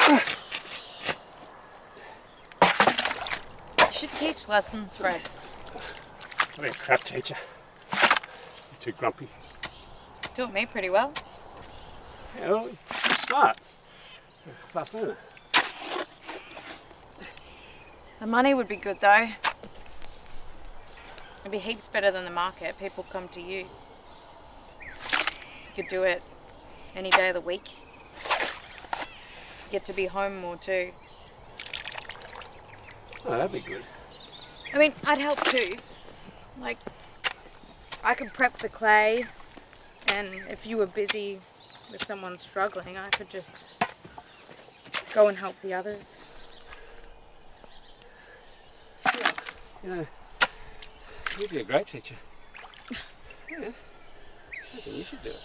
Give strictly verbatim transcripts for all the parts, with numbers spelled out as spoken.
You should teach lessons, Fred. I'll be a crap teacher. You're too grumpy. Taught me pretty well. Yeah, well, you're smart. You're a fast learner. The money would be good though. It'd be heaps better than the market. People come to you. You could do it any day of the week. You get to be home more too. Oh, that'd be good. I mean, I'd help too. Like, I could prep the clay, and if you were busy with someone struggling, I could just go and help the others. You know, you'd be a great teacher. Yeah, I think you should do it.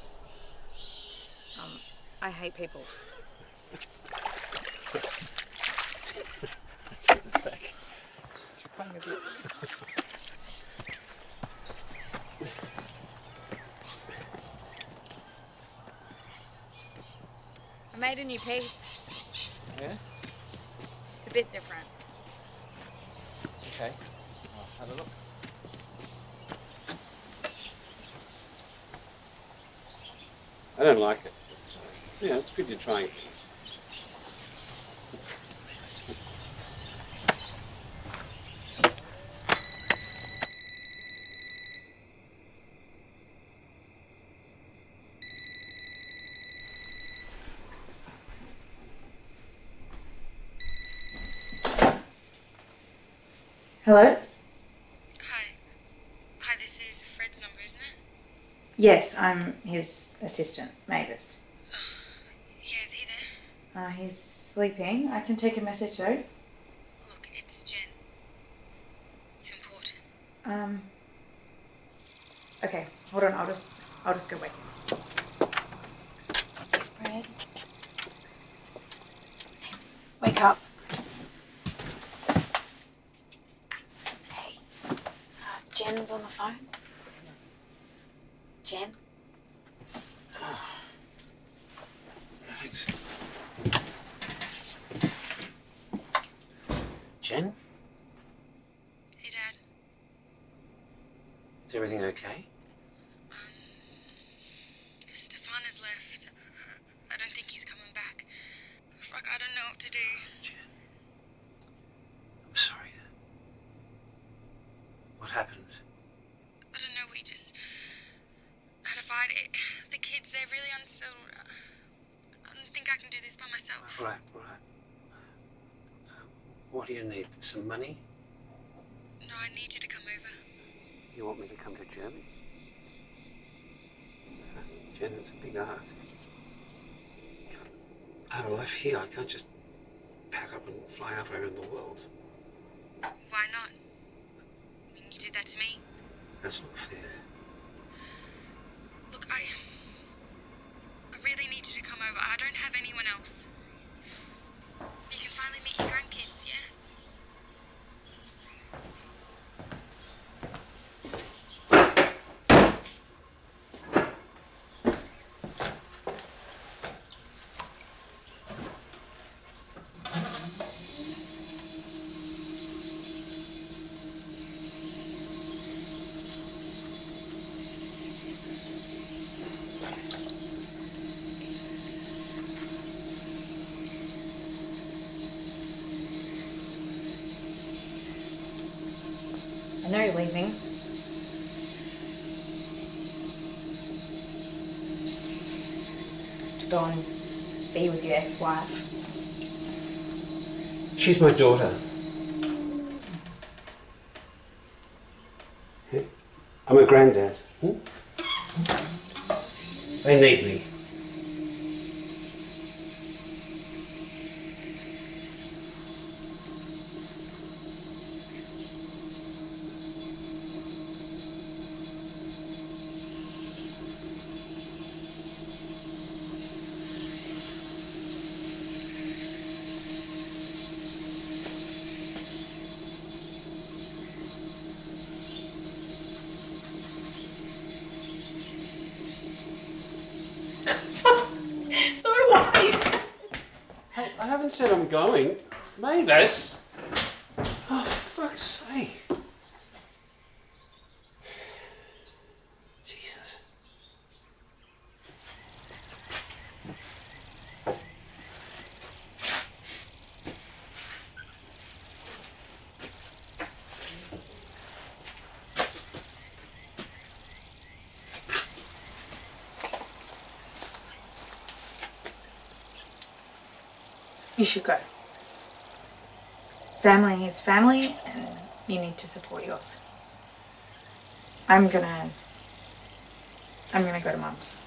Um, I hate people. What's wrong with you? I made a new piece. Yeah? It's a bit different. Okay, I'll have a look. I don't like it. Yeah, it's good you're trying. Hello? Hi. Hi, this is Fred's number, isn't it? Yes, I'm his assistant, Mavis. Yeah, is he there? Uh, he's sleeping. I can take a message though. Look, it's Jen. It's important. Um. Okay, hold on. I'll just, I'll just go wake him. Fred. Wake up. Hey, uh, Jen's on the phone. Jen. Thanks. Jen? Hey, Dad. Is everything okay? Um, Stefan has left. I don't think he's coming back. Fuck, I don't know what to do. Jen. I'm sorry. What happened? I don't know, we just had a fight. It, the kids, they're really unsettled. I don't think I can do this by myself. Right, right. Uh, what do you need? Some money? No, I need you to come over. You want me to come to Germany? Uh, Jen, it's a big ask. I have a life here. I can't just pack up and fly halfway around the world. Why not? I mean, you did that to me. That's not fair. Look, I... I really need you to come over. I don't have anyone else. You can finally meet your grandkids, yeah? I know you're leaving. To go and be with your ex-wife. She's my daughter. Yeah. I'm a granddad. Hmm? They need me. haven't said I'm going. Mavis! Oh, for fuck's sake. Jesus. You should go. Family is family, and you need to support yours. I'm gonna... I'm gonna go to Mum's.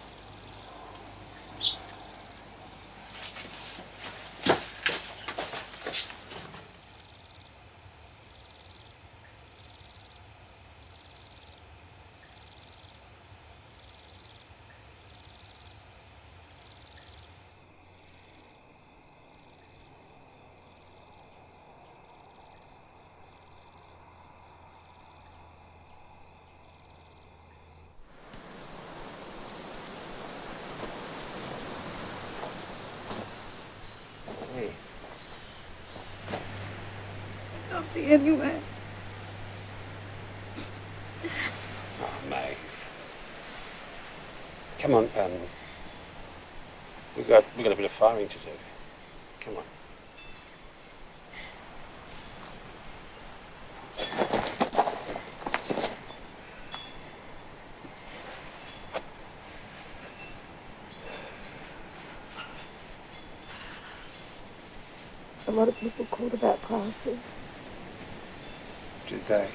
Anyway. Oh, May. Come on, um, we've got, we've got a bit of firing to do. Come on. A lot of people called about classes. Did they?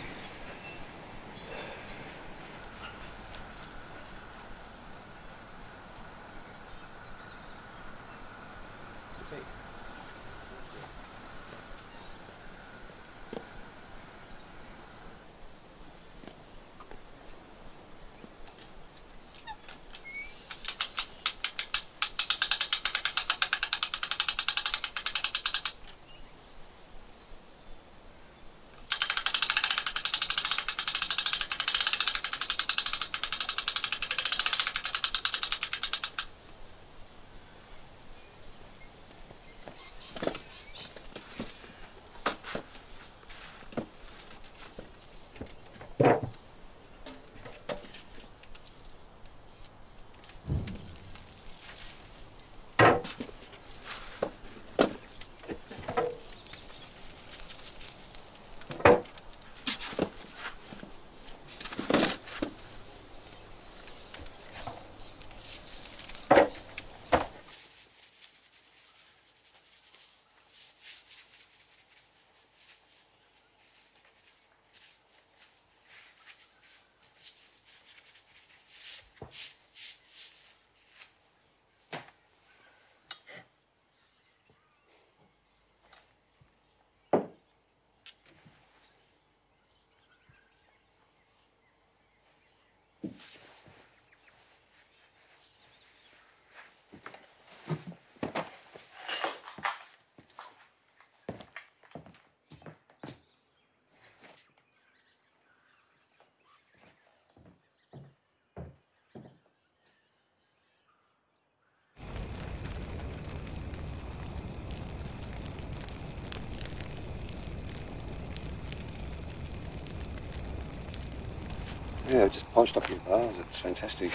Yeah, I've just polished up your vase. It's fantastic.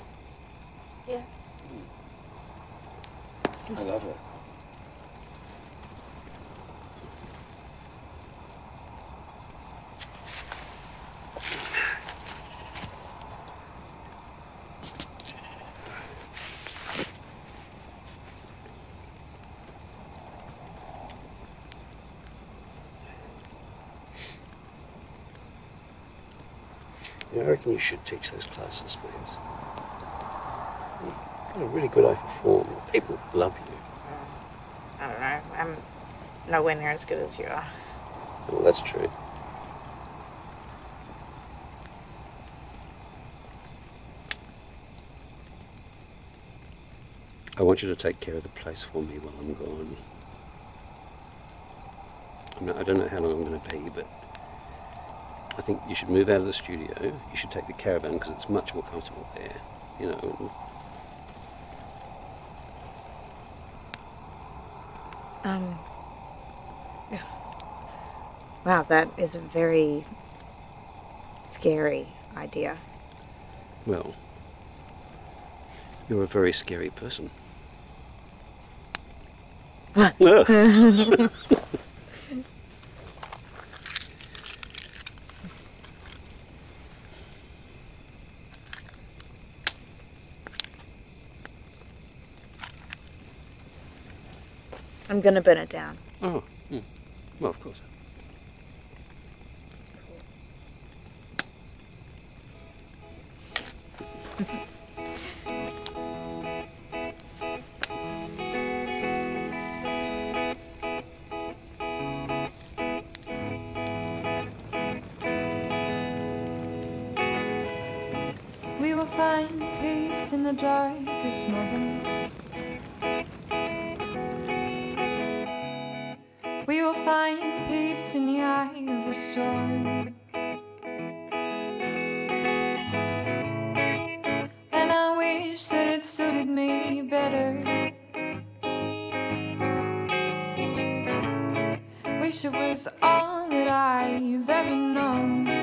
Yeah. I love it. Yeah, I reckon you should teach those classes, Mavis. You've got a really good eye for form. People love you. I don't know. I'm nowhere near as good as you are. Well, that's true. I want you to take care of the place for me while I'm gone. I mean, I don't know how long I'm going to be, but I think you should move out of the studio. You should take the caravan because it's much more comfortable there, you know. Um. Wow, that is a very scary idea. Well, you're a very scary person. I'm gonna burn it down. Oh, mm. Well, of course. We will find peace in the darkest moments. We will find peace in the eye of the storm. And I wish that it suited me better. Wish it was all that I've ever known.